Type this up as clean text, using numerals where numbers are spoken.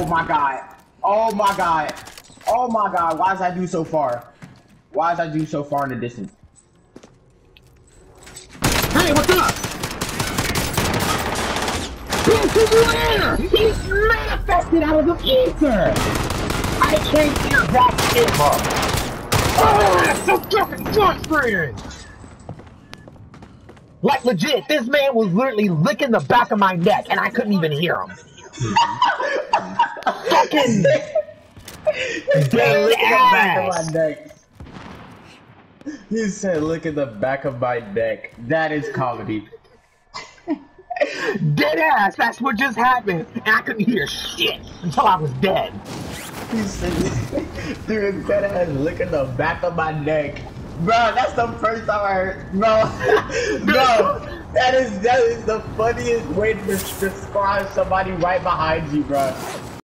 my god. Oh my god. Oh my god. Why does I do so far? Why does I do so far in the distance? Hey, what's up? He's where? He's manifested out of the ether! I can't hear that shit, bro. Oh, that's so fucking frustrating! Like legit, this man was literally licking the back of my neck and I couldn't even hear him. Fucking dead ass. He said, look at the back of my neck. That is comedy. Dead ass, that's what just happened. And I couldn't hear shit until I was dead. He said, dude, dead ass, look at the back of my neck. Bro, that's the first time I heard. Bro, bro, that is the funniest way to describe somebody right behind you, bro.